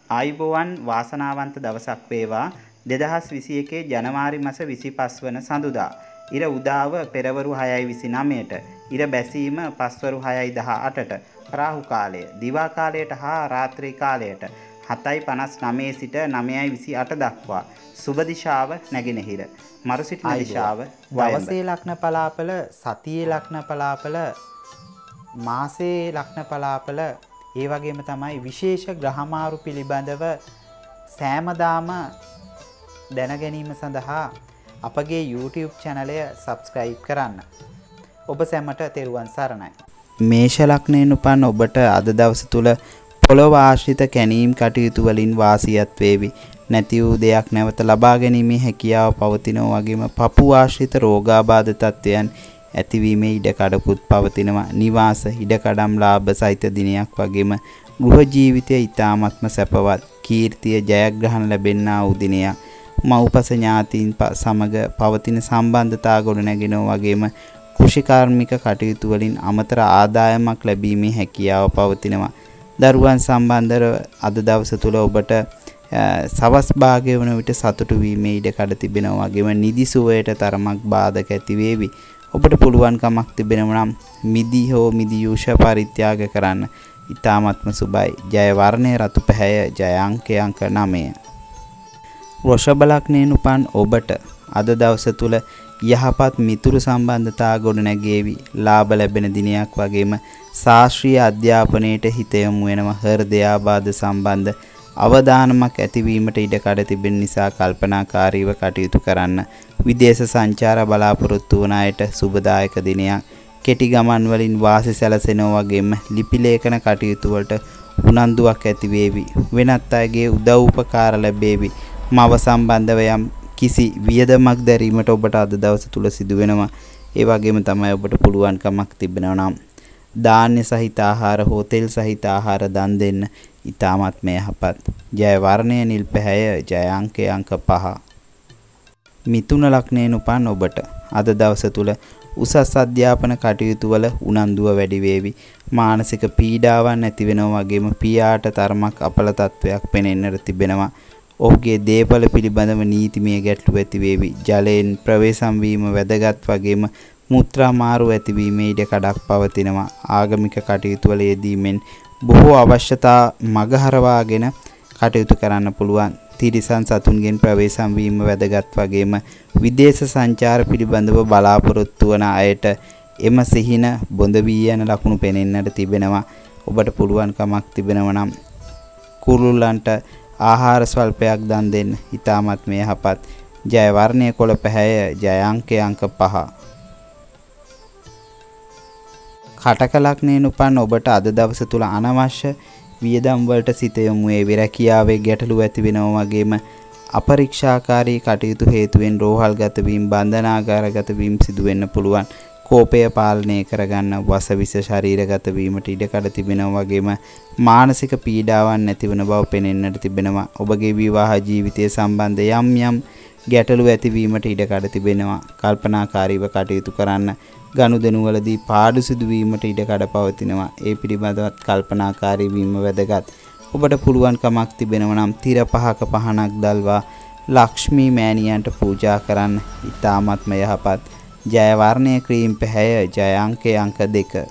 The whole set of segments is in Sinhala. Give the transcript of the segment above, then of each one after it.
ආයුබෝවන් වාසනාවන්ත දවසක් වේවා 2021 ජනවාරි මාස 25 වන සඳුදා. ඉර උදාව පෙරවරු 6:29ට. ඉර බැසීම පස්වරු 6:18ට. රාහු කාලය දිවා කාලයට හා රාත්‍රී කාලයට 7:59 සිට 9:28 දක්වා. සුබ දිශාව නැගෙනහිර. මරු සිටින දිශාව දවසේ ලග්න පලාපල, සතියේ ලග්න පලාපල, මාසයේ ලග්න පලාපල, ඒ වගේම තමයි විශේෂ ග්‍රහමාරු පිළිබඳව සෑමදාම දැන ගැනීම සඳහා අපගේ YouTube channelය subscribe කරන්න. ඔබ සැමට තෙරුවන් සරණයි. මේෂ ලග්නයෙන් උපන් ඔබට අද දවස තුල පොළොව ආශ්‍රිත කැණීම් කටයුතු වලින් වාසියත් වේවි. නැති වූ දෙයක් නැවත ලබා ගැනීමේ හැකියාව පවතිනවා වගේම පපුව ආශ්‍රිත රෝගාබාධ තත්ත්වයන් ඇතිවීමේ ඉඩකඩකුත් පවතිනවා. නිවාස ඉඩකඩම් ලාභ සහිත දිනයක් වගේම ගෘහ ජීවිතය ඉතාමත්ම සැපවත්. කීර්තිය ජයග්‍රහණ ලැබෙන්නා වූ දිනයක්. මව්පස ඥාතීන් සමග පවතින සම්බන්ධතා ගොඩනැගෙනවා වගේම කෘෂිකාර්මික කටයුතු වලින් අමතර ආදායමක් ලැබීමේ හැකියාව පවතිනවා. දරුවන් සම්බන්ධව අද දවස තුල ඔබට සවස් භාගය වන විට සතුටු වීමේ ඉඩකඩ තිබෙනවා වගේම නිදි සුවයට තරමක් බාධක ඇති වේවි. ඔබට පුළුවන්කමක් තිබෙනවා නම් මිදි හෝ මිදියුෂ පරිත්‍යාග කරන්න. ඊ타ත්ම සුබයි. ජය වර්ණයේ රතු පැහැය. ජය අංකය අංක 9. වෘෂභ ලග්නයෙන් උපන් ඔබට අද දවස තුල යහපත් මිතුරු සම්බන්ධතා ගොඩනැගේවි. ලාභ ලැබෙන දිනයක් වගේම ශාස්ත්‍රීය අධ්‍යාපනයේට හිත යොමු වෙනවා. හෘදයාබාධ සම්බන්ධ අවදානමක් ඇතිවීමට ඉඩකඩ තිබෙන නිසා කල්පනාකාරීව කටයුතු කරන්න. විදේශ සංචාර බලාපොරොත්තු වන අයට සුබදායක දිනයක්. කෙටි ගමන් වලින් වාසි සැලසෙනවා වගේම ලිපි ලේඛන කටයුතු වලට උනන්දුවක් ඇති වේවි. වෙනත් අයගේ උදව් උපකාර ලැබේවි. මව සම්බන්ධව යම් කිසි වියදමක් දැරීමට ඔබට අද දවස තුල සිදු වෙනවා. ඒ වගේම තමයි ඔබට පුළුවන්කමක් තිබෙනවා නම් ධාන්‍ය සහිත ආහාර හෝ තෙල් සහිත ආහාර දන් දෙන්න. ඊ타මත්ම යහපත්. ජය වර්ණය නිල් පැහැය. ජය අංකය අංක 5. මිථුන ලග්නයෙන් උපන් ඔබට අද දවස තුල උසස් අධ්‍යාපන කටයුතු වල උනන්දුව වැඩි වේවි. මානසික පීඩාවන් ඇති වෙනවා වගේම පියාට තරමක් අපල තත්වයක් පෙනෙන්නට තිබෙනවා. ඔහුගේ දේපල පිළිබඳව නීතිමය ගැටලු ඇති වේවි. ජලයෙන් ප්‍රවේශම් වීම වැදගත් වගේම මුත්‍රා මාරු ඇතිවීමේ ඉඩකඩක් පවතිනවා. ආගමික කටයුතු වල යෙදීමෙන් බොහෝ අවශ්‍යතා මගහරවාගෙන කටයුතු කරන්න පුළුවන්. තිරිසන් සතුන්ගෙන් ප්‍රවේශම් වීම වැදගත් වගේම විදේශ සංචාර පිළිබඳව බලාපොරොත්තු වන අයට එම සිහින බොඳ වී යන ලකුණු පෙනෙන්නට තිබෙනවා. ඔබට පුළුවන්කමක් තිබෙනවා නම් කුරුල්ලන්ට ආහාර ස්වල්පයක් දන් දෙන්න. ඊ타මත්ම යහපත්. ජය වර්ණයේ කොළ පැහැය. ජය අංකය අංක 5. කටක ලග්නයෙන් උපන් ඔබට අද දවස තුල අනවශ්‍ය වියදම් වලට සිත යොමු වේ. විරකියාවේ ගැටලු ඇති වෙනවා වගේම අපරීක්ෂාකාරී කටයුතු හේතුවෙන් රෝහල්ගත වීම, බන්ධනාගාරගත වීම සිදු වෙන්න පුළුවන්. කෝපය පාලනය කරගන්න වසවිස ශරීරගත වීමට ඉඩකඩ තිබෙනවා වගේම මානසික පීඩාවන් නැතිවන බව පෙනෙන්නට තිබෙනවා. ඔබගේ විවාහ ජීවිතය සම්බන්ධ යම් ගැටලු ඇතිවීමට ඉඩකඩ තිබෙනවා. කල්පනාකාරීව කටයුතු කරන්න. ගනුදෙනුවලදී පාඩු සිදුවීමට ඉඩකඩ පවතිනවා. ඒ පිළිබඳවත් කල්පනාකාරී වීම වැදගත්. ඔබට පුළුවන්කමක් තිබෙනවා නම් තිර 5ක පහනක් දල්වා ලක්ෂ්මී මෑණියන්ට පූජා කරන්න. ඊ타ත්ම යහපත්. ජය වර්ණයේ ක්‍රීම් පැහැය. ජය අංකය අංක 2.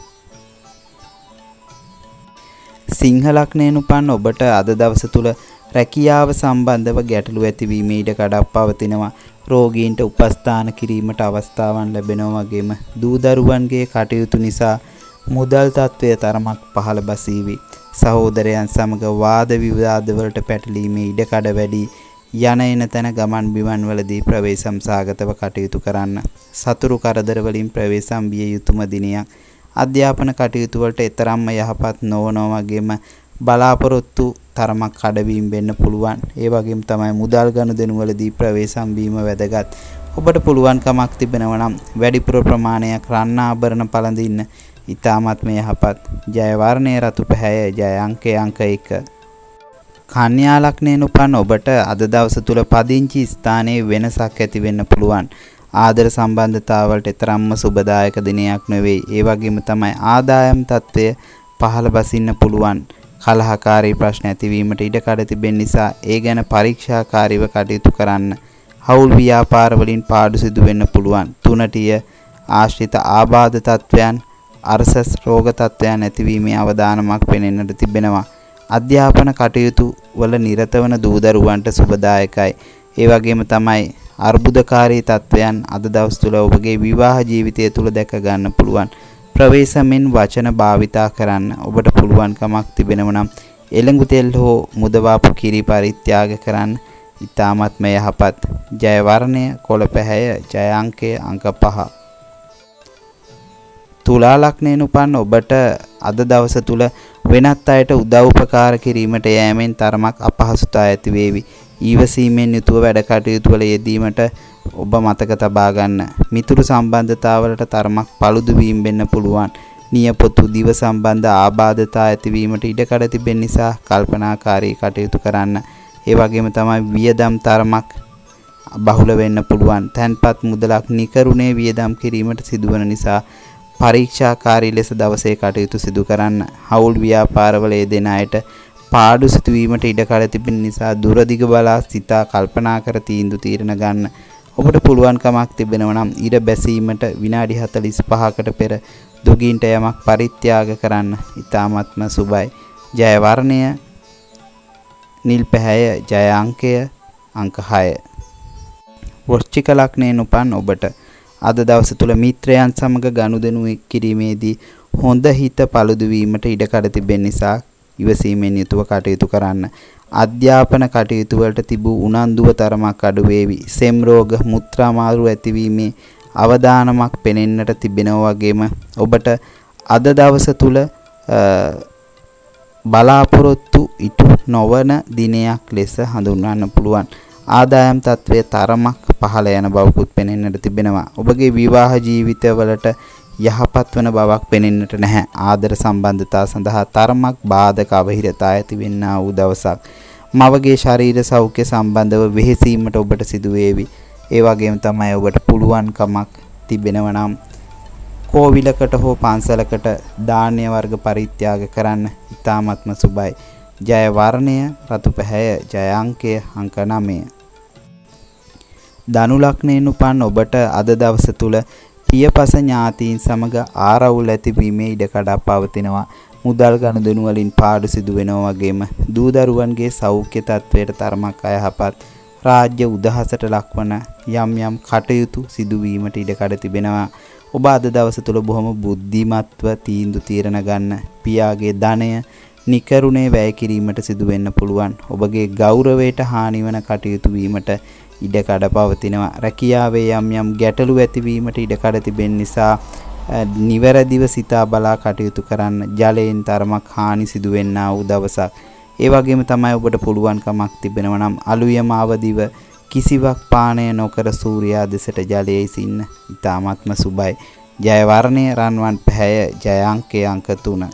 සිංහ ලග්නයෙන් උපන් ඔබට අද දවස තුල රැකියාව සම්බන්ධව ගැටලු ඇතිවීමේ ඉඩකඩක් පවතිනවා. රෝගීන්ට උපස්ථාන කිරීමට අවස්ථාවන් ලැබෙනවා වගේම දූ දරුවන්ගේ කටයුතු නිසා මුදල් තත්ත්වය තරමක් පහළ බසීවි. සහෝදරයන් සමග වාද විවාද වලට පැටලීමේ ඉඩකඩ වැඩි. යන එන තැන ගමන් බිමන් වලදී ප්‍රවේශම් සාගතව කටයුතු කරන්න. සතුරු කරදර වලින් ප්‍රවේශම් විය යුතුම දිනයක්. අධ්‍යාපන කටයුතු වලට තරම්ම යහපත් නොවනවා වගේම බලාපොරොත්තු තරමක් කඩවීම වෙන්න පුළුවන්. ඒ වගේම තමයි මුදල් ගනුදෙනු වලදී ප්‍රවේශම් වීම වැදගත්. ඔබට පුළුවන්කමක් තිබෙනවා නම් වැඩිපුර ප්‍රමාණයක් රන් ආභරණ පළඳින්න. ඊ타ත්ම යහපත්. ජය වර්ණයේ රතු පැහැය. ජය අංකය අංක 1. කන්‍යා ලග්නයෙන් උපන් ඔබට අද දවස තුල පදිංචි ස්ථානයේ වෙනසක් ඇති වෙන්න පුළුවන්. ආදර සම්බන්ධතාවලට තරම්ම සුබදායක දිනයක් නෙවෙයි. ඒ වගේම තමයි ආදායම් තත්ත්වය පහළ බසින්න පුළුවන්. කලහකාරී ප්‍රශ්න ඇතිවීමට ඉඩකඩ තිබෙන නිසා ඒ ගැන පරීක්ෂාකාරීව කටයුතු කරන්න. හවුල් ව්‍යාපාර වලින් පාඩු සිදු වෙන්න පුළුවන්. 3ටිය ආශ්‍රිත ආබාධ තත්වයන් අර්සස් රෝග තත්වයන් ඇතිවීමේ අවදානමක් පෙනෙන්නට තිබෙනවා. අධ්‍යාපන කටයුතු වල නිරත වන දූ දරුවන්ට සුබදායකයි. ඒ වගේම තමයි අර්බුදකාරී තත්වයන් අද දවස් තුල ඔබගේ විවාහ ජීවිතය තුල දැක ගන්න පුළුවන්. ප්‍රවේශමෙන් වචන භාවිතා කරන්න ඔබට පුළුවන්කමක් තිබෙනව නම් එළඟු තෙල් හෝ මුදවාපු කිරි පරිත්‍යාග කරන්න. ඊ타මත්ම යහපත්. ජය වර්ණය කොළ පැහැය. ජය අංකය අංක 5. තුලා ලග්නයෙන් උපන් ඔබට අද දවස තුල වෙනත් අයට උදව් උපකාර කිරීමට යෑමෙන් තරමක් අපහසුතාව ඇති වේවි. ඊවසීමෙන් යුතුව වැඩ කටයුතු වල යෙදීමට ඔබ මතක තබා ගන්න. මිතුරු සම්බන්ධතාවලට තරමක් paludu වීම වෙන්න පුළුවන්. නියපොතු දිව සම්බන්ධ ආබාධතා ඇතිවීමට ඉඩකඩ තිබෙන නිසා කල්පනාකාරී කටයුතු කරන්න. ඒ වගේම තමයි වියදම් තරමක් බහුල වෙන්න පුළුවන්. තැන්පත් මුදලක් නිකරුණේ වියදම් කිරීමට සිදුවන නිසා පරීක්ෂාකාරී ලෙස දවසේ කටයුතු සිදු කරන්න. හවුල් ව්‍යාපාරවල යෙදෙන අයට පාඩු සිදුවීමට ඉඩකඩ තිබෙන නිසා දුරදිග බලා සිතා කල්පනා කර තීන්දුව ගන්න. ඔබට පුළුවන්කමක් තිබෙනවා නම් ඉර බැසීමට විනාඩි 45කට පෙර දුගීන්ට යමක් පරිත්‍යාග කරන්න. ඊ타මත්ම සුබයි. ජය වර්ණය නිල් පැහැය. ජය අංකය අංක 6. වෘශ්චික ලග්නයෙන් උපන් ඔබට අද දවස තුල මිත්‍රයන් සමග ගනුදෙනු කිරීමේදී හොඳ හිත paludu වීමට ඉඩකඩ තිබෙන නිසා ඉවසීමෙන් යුතුව කටයුතු කරන්න. අධ්‍යාපන කටයුතු වලට තිබූ උනන්දුව තරමක් අඩු වේවි. සෙම් රෝග මුත්‍රා මාරු ඇතිවීමේ අවදානමක් පෙනෙන්නට තිබෙනවා වගේම ඔබට අද දවස තුල බලාපොරොත්තු ඉටු නොවන දිනයක් ලෙස හඳුන්වන්න පුළුවන්. ආදායම් තත්වයේ තරමක් පහළ යන බවකුත් පෙනෙන්නට තිබෙනවා. ඔබගේ විවාහ ජීවිතවලට යහපත් වන බවක් පෙනෙන්නට නැහැ. ආදර සම්බන්ධතා සඳහා තරමක් බාධක අවහිරතා ඇතිවෙන්නා වූ දවසක්. මවගේ ශරීර සෞඛ්‍ය සම්බන්ධව වෙහෙසීමට ඔබට සිදු වේවි. ඒ වගේම තමයි ඔබට පුළුවන්කමක් තිබෙනවා නම් කෝවිලකට හෝ පන්සලකට ධාන්‍ය වර්ග පරිත්‍යාග කරන්න. ඊ타මත්ම සුබයි. ජය වර්ණය රතු පැහැය. ජය අංකය අංක 9. ධනු ලග්නයෙන් උපන් ඔබට අද දවස තුල පියපස ඥාතීන් සමග ආරවුල් ඇතිවීමේ ඉඩකඩක් පවතිනවා. මුදල් ගනුදෙනු වලින් පාඩු සිදු වෙනවා වගේම දූ දරුවන්ගේ සෞඛ්‍ය තත්වයට තරමක් අයහපත්. රාජ්‍ය උදහසට ලක්වන යම් යම් කටයුතු සිදුවීමට ඉඩකඩ තිබෙනවා. ඔබ අද දවස තුල බොහොම බුද්ධිමත්ව තීන්දුව ගන්න. පියාගේ ධනය නිකරුණේ වැය කිරීමට සිදු වෙන්න පුළුවන්. ඔබගේ ගෞරවයට හානි වන කටයුතු වීමට ඉඩකඩ පවතිනවා. රැකියාවේ යම් යම් ගැටලු ඇතිවීමට ඉඩකඩ තිබෙන නිසා නිවැරදිව සිතා බලා කටයුතු කරන්න. ජලයෙන් තරමක් හානි සිදු වෙන්නා වූ දවසක්. ඒ වගේම තමයි ඔබට පුළුවන්කමක් තිබෙනවා නම් අලුයම අවදිව කිසිවක් පානය නොකර සූර්යා දෙසට ජලයේ ඉසින්න. ඊ타මත්ම සුබයි. ජය වර්ණය රන්වන් පැහැය. ජය අංකය අංක 3.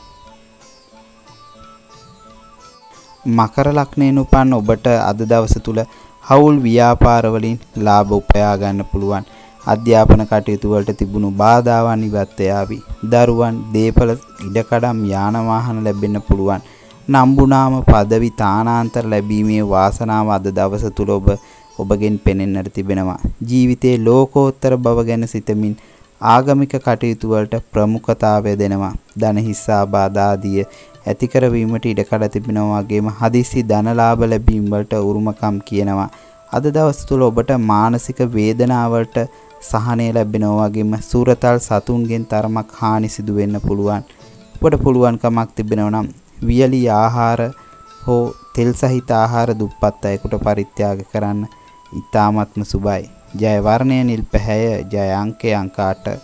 මකර ලග්නයෙන් උපන් ඔබට අද දවස තුල හවුල් ව්‍යාපාර වලින් ලාභ උපයා ගන්න පුළුවන්. අධ්‍යාපන කටයුතු වලට තිබුණු බාධාවන් ඉවත් යාවි. දරුවන් දීපල ඉඩකඩම් යාන වාහන ලැබෙන්න පුළුවන්. නම්බුනාම পদවි තානාන්තර ලැබීමේ වාසනාව අද දවස තුල ඔබගෙන් පෙනෙන්නට තිබෙනවා. ජීවිතයේ ලෝකෝත්තර බව ගැන සිතමින් ආගමික කටයුතු වලට ප්‍රමුඛතාවය දෙනවා. ධන හිස්සා බාධා ආදී ඇති කරවීමට ඉඩකඩ තිබෙනවා වගේම හදිසි ධන ලාභ ලැබීම වලට උරුමකම් කියනවා. අද දවස් තුල ඔබට මානසික වේදනාවලට සහනය ලැබෙනවා වගේම සූරතල් සතුන්ගෙන් තරමක් හානි සිදු වෙන්න පුළුවන්. ඔබට පුළුවන්කමක් තිබෙනවා නම් වියලි ආහාර හෝ තෙල් සහිත ආහාර දුප්පත් අයෙකුට පරිත්‍යාග කරන්න. ඊ타මත්ම සුබයි. ජය වර්ණය නිල් පැහැය. ජය අංකය අංක 8.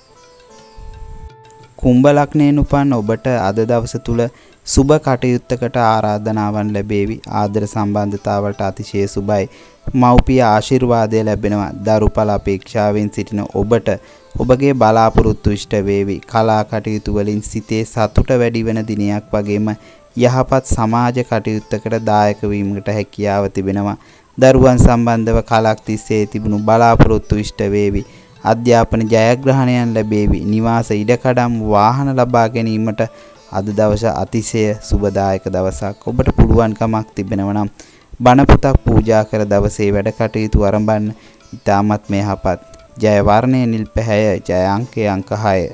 කුම්භ ලග්නයෙන් උපන් ඔබට අද දවස තුල සුබ කටයුත්තකට ආරාධනාවන් ලැබේවි. ආදර සම්බන්ධතාවලට අතිශය සුබයි. මව්පිය ආශිර්වාදය ලැබෙනවා. දරුපල අපේක්ෂාවෙන් සිටින ඔබට ඔබගේ බලාපොරොත්තු ඉෂ්ට වේවි. කලා කටයුතු වලින් සිතේ සතුට වැඩි වෙන දිනයක් වගේම යහපත් සමාජ කටයුත්තකට දායක වීමකට හැකියාව තිබෙනවා. දරුවන් සම්බන්ධව කලක් තිස්සේ තිබුණු බලාපොරොත්තු ඉෂ්ට වේවි. අධ්‍යාපන ජයග්‍රහණයන් ලැබේවි. නිවාස ඉඩකඩම් වාහන ලබා ගැනීමට අද දවස අතිශය සුබදායක දවසක්. ඔබට පුළුවන්කමක් තිබෙනවා නම් බණ පොතක් පූජා කර දවසේ වැඩ කටයුතු ආරම්භන්න. ඉතාමත් යහපත්. ජය වර්ණයේ නිල් පැහැය, ජය අංකයේ අංක 6.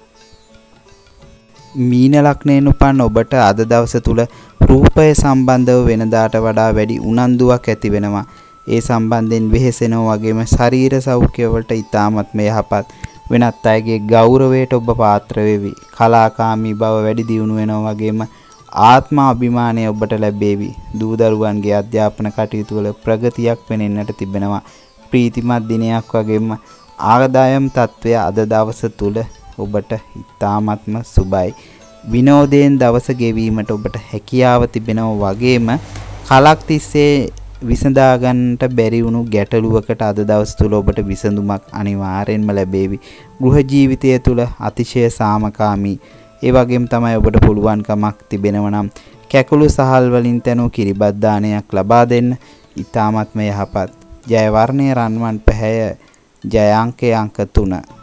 මීන ලග්නයෙන් උපන් ඔබට අද දවස තුල රූපය සම්බන්ධව වෙනදාට වඩා වැඩි උනන්දුවක් ඇති වෙනවා. ඒ සම්බන්ධයෙන් වෙහෙසෙනවා වගේම ශරීර සෞඛ්‍ය වලට ඉතාමත් යහපත්. වෙනත් අයගේ ගෞරවයට ඔබ පාත්‍ර වෙවි. කලාකාමී බව වැඩි දියුණු වෙනවා වගේම ආත්ම අභිමානය ඔබට ලැබේවි. දූ දරුවන්ගේ අධ්‍යාපන කටයුතු වල ප්‍රගතියක් වෙනෙන්නට තිබෙනවා. ප්‍රීතිමත් දිනයක් වගේම ආදායම් තත්වය අද දවස තුල ඔබට ඉතාමත්ම සුබයි. විනෝදයෙන් දවස ගෙවීමට ඔබට හැකියාව තිබෙනවා වගේම කලක් තිස්සේ විසඳා ගන්නට බැරි වුණු ගැටලුවකට අද දවස් තුල ඔබට විසඳුමක් අනිවාර්යෙන්ම ලැබේවි. ගෘහ ජීවිතය තුල අතිශය සාමකාමී. ඒ වගේම තමයි ඔබට පුළුවන්කමක් තිබෙනවා නම් කැකුළු සහල් වලින් තැනූ කිරිබත් දානයක් ලබා දෙන්න. ඉතාමත්ම යහපත්. ජය වර්ණයේ රන්වන් පැහැය, ජය අංකයේ අංක 3.